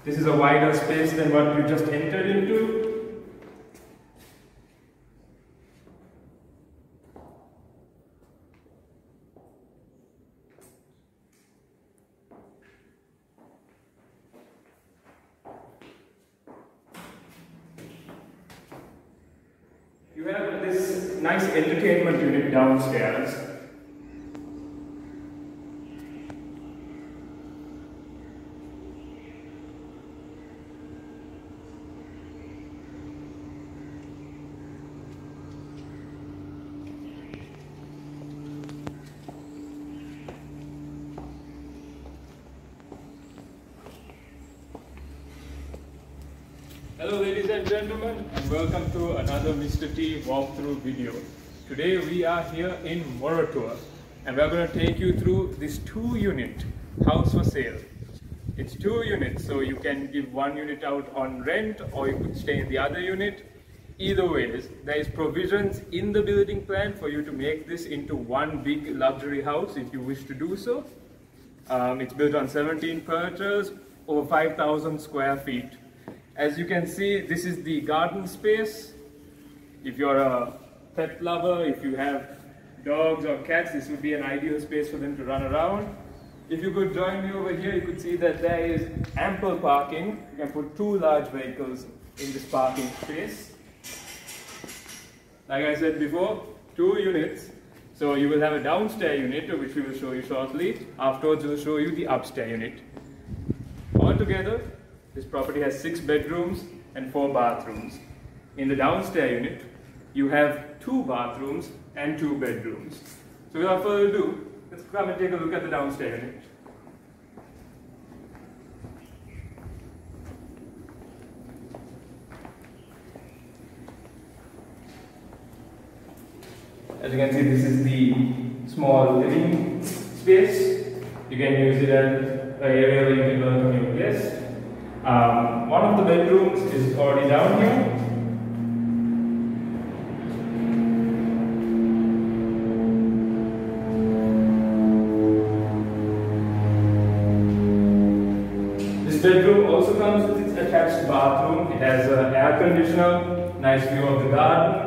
This is a wider space than what you just entered into. You have this nice entertainment unit downstairs. Hello ladies and gentlemen, and welcome to another Mr. T walkthrough video. Today we are here in Moratuwa and we are going to take you through this 2-unit house for sale. It's 2 units, so you can give 1 unit out on rent or you could stay in the other unit. Either ways, there is provisions in the building plan for you to make this into one big luxury house if you wish to do so. It's built on 17 perches, over 5,000 square feet. As you can see, this is the garden space. If you're a pet lover, if you have dogs or cats, this would be an ideal space for them to run around. If you could join me over here, you could see that there is ample parking. You can put 2 large vehicles in this parking space. Like I said before, 2 units. So you will have a downstairs unit, which we will show you shortly. Afterwards, we'll show you the upstairs unit. Altogether, this property has 6 bedrooms and 4 bathrooms. In the downstairs unit, you have 2 bathrooms and 2 bedrooms. So without further ado, let's come and take a look at the downstairs unit. As you can see, this is the small living space. You can use it as an area where you can welcome your guests. One of the bedrooms is already down here. This bedroom also comes with its attached bathroom. It has an air conditioner, nice view of the garden.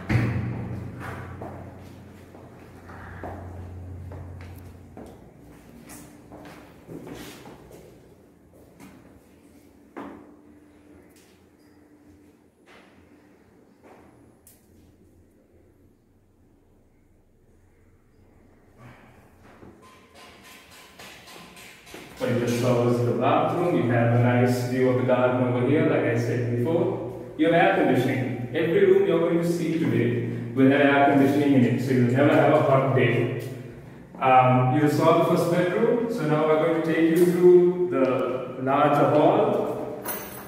When you just close the bathroom, you have a nice view of the garden over here, like I said before. You have air conditioning. Every room you're going to see today will have air conditioning in it, so you'll never have a hot day. You saw the first bedroom, so now we're going to take you through the larger hall.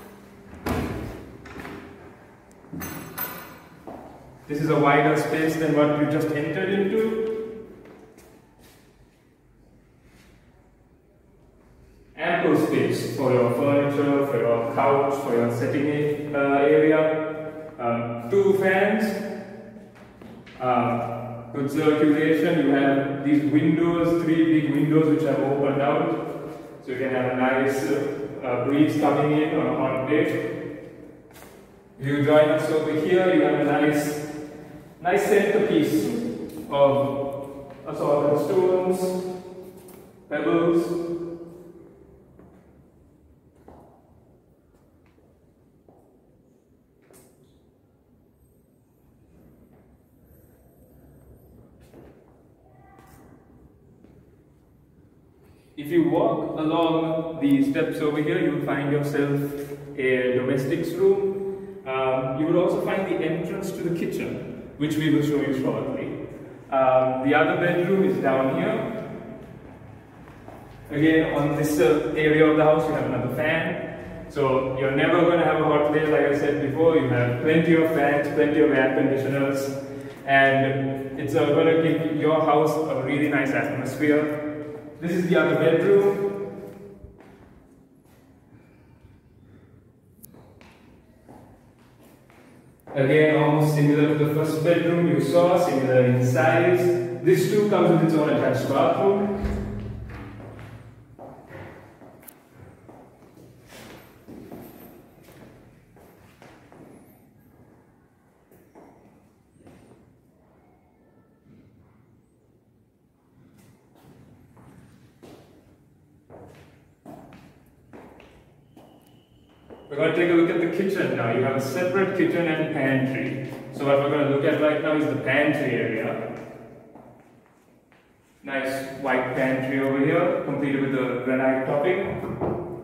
This is a wider space than what you just entered into. Ample space for your furniture, for your couch, for your sitting area. 2 fans, good circulation. You have these windows, 3 big windows which have opened out, so you can have a nice breeze coming in on a hot day. If you join us over here, you have a nice centerpiece of assorted stones, pebbles. If you walk along the steps over here, you will find yourself a domestics room. You will also find the entrance to the kitchen, which we will show you shortly. The other bedroom is down here. Again, on this area of the house, you have another fan. So you're never going to have a hot day, like I said before. You have plenty of fans, plenty of air conditioners, and it's going to give your house a really nice atmosphere. This is the other bedroom. Again, almost similar to the first bedroom you saw, similar in size. This too comes with its own attached bathroom. We're going to take a look at the kitchen now. You have a separate kitchen and pantry. So what we're going to look at right now is the pantry area. Nice white pantry over here, completed with the granite topping.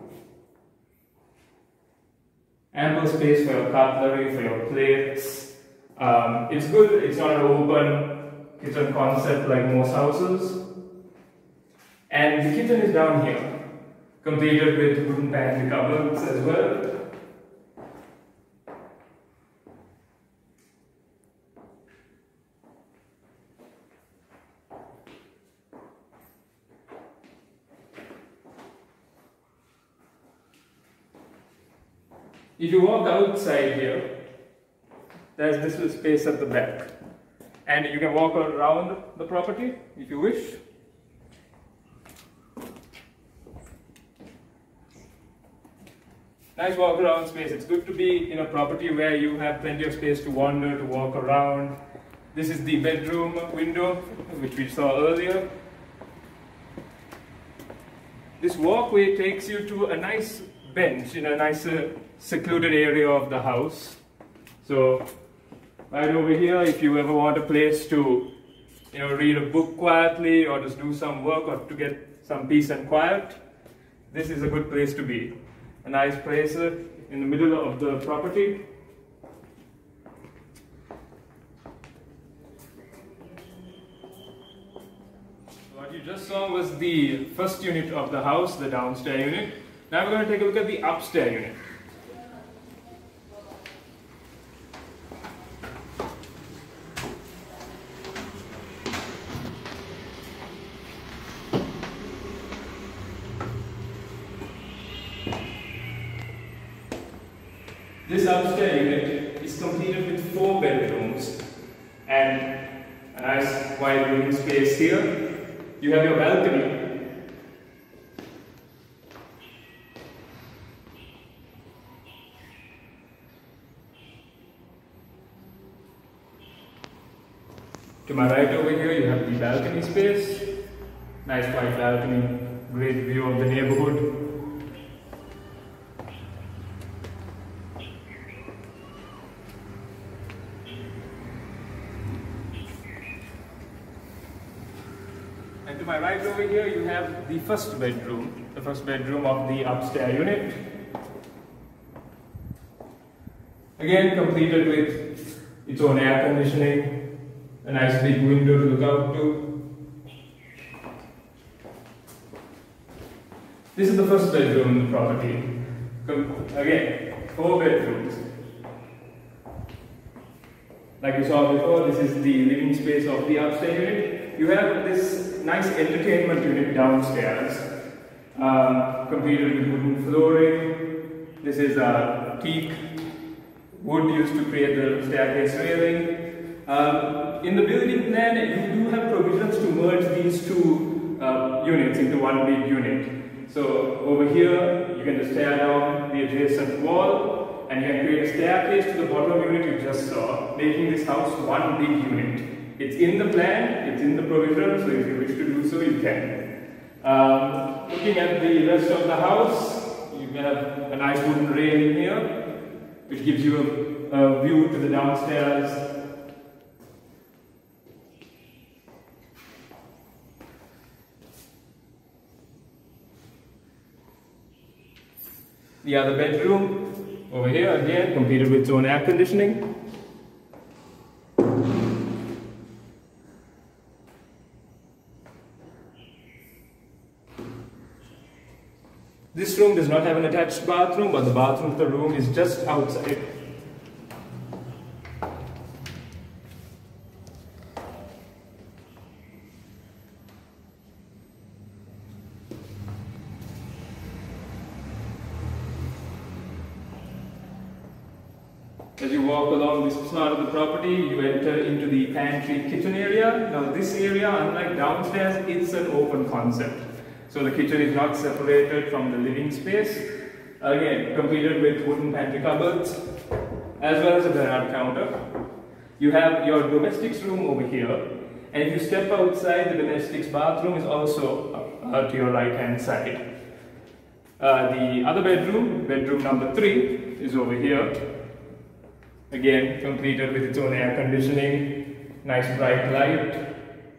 Ample space for your cutlery, for your plates. It's good, it's not an open kitchen concept like most houses. And the kitchen is down here, completed with wooden pantry cupboards as well. If you walk outside here, there's this little space at the back. And you can walk around the property if you wish. Nice walk around space. It's good to be in a property where you have plenty of space to wander, to walk around. This is the bedroom window, which we saw earlier. This walkway takes you to a nice bench in a nice secluded area of the house. So right over here, if you ever want a place to read a book quietly or just do some work or to get some peace and quiet, this is a good place to be. A nice place in the middle of the property. What you just saw was the first unit of the house, the downstairs unit. Now we're going to take a look at the upstairs unit. This upstairs unit is completed with 4 bedrooms and a nice wide living space here. You have your balcony. To my right over here, you have the balcony space. Nice wide balcony, great view of the neighborhood. And to my right over here, you have the first bedroom of the upstairs unit. Again, completed with its own air conditioning, a nice big window to look out to. This is the first bedroom in the property. Again, 4 bedrooms. Like you saw before, this is the living space of the upstairs unit. You have this nice entertainment unit downstairs, completed with wooden flooring. This is teak wood used to create the staircase railing. In the building plan, you do have provisions to merge these 2 units into one big unit. So over here, you can just tear down the adjacent wall and you can create a staircase to the bottom unit you just saw, making this house one big unit. It's in the plan, it's in the provision, so if you wish to do so, you can. Looking at the rest of the house, you have a nice wooden railing here, which gives you a view to the downstairs. The other bedroom over here, again, completed with its own air conditioning. This room does not have an attached bathroom, but the bathroom of the room is just outside. As you walk along this part of the property, you enter into the pantry kitchen area. Now this area, unlike downstairs, it's an open concept. So the kitchen is not separated from the living space. Again, completed with wooden pantry cupboards, as well as a granite counter. You have your domestics room over here. And if you step outside, the domestics bathroom is also to your right hand side. The other bedroom, bedroom number 3, is over here. Again, completed with its own air conditioning, nice bright light.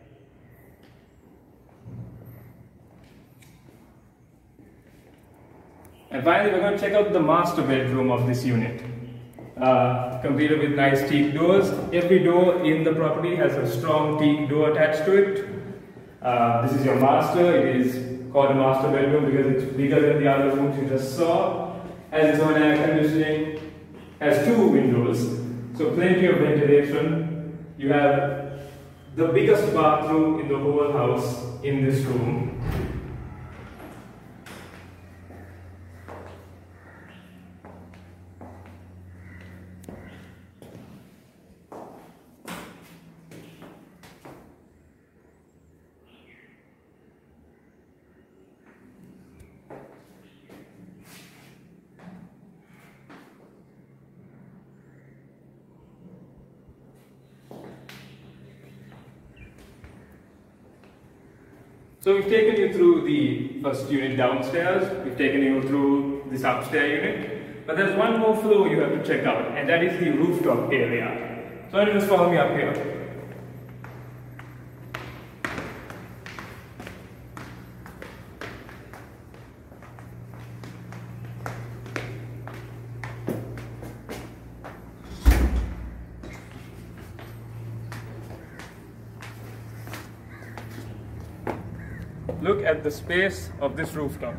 And finally, we're going to check out the master bedroom of this unit. Completed with nice teak doors. Every door in the property has a strong teak door attached to it. This is your master. It is called a master bedroom because it's bigger than the other rooms you just saw. Has its own air conditioning. Has 2 windows, so plenty of ventilation. You have the biggest bathroom in the whole house in this room. So we've taken you through the first unit downstairs, we've taken you through this upstairs unit, but there's one more floor you have to check out, and that is the rooftop area. So why don't you just follow me up here. Look at the space of this rooftop.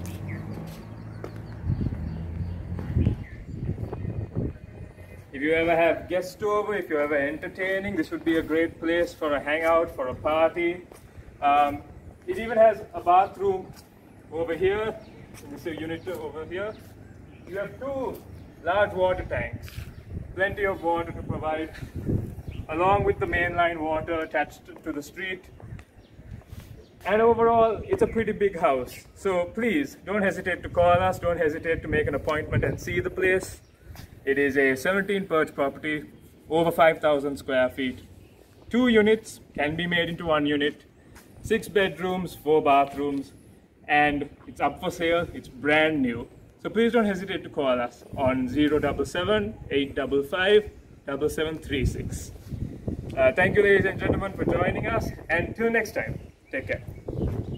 If you ever have guests over, if you're ever entertaining, this would be a great place for a hangout, for a party. It even has a bathroom over here, in this unit over here. You have 2 large water tanks, plenty of water to provide, along with the mainline water attached to the street. And overall, it's a pretty big house. So please, don't hesitate to call us, don't hesitate to make an appointment and see the place. It is a 17 perch property, over 5,000 square feet. 2 units can be made into 1 unit, 6 bedrooms, 4 bathrooms, and it's up for sale, it's brand new. So please don't hesitate to call us on 077 855 7736. Thank you, ladies and gentlemen, for joining us, and till next time. Take care.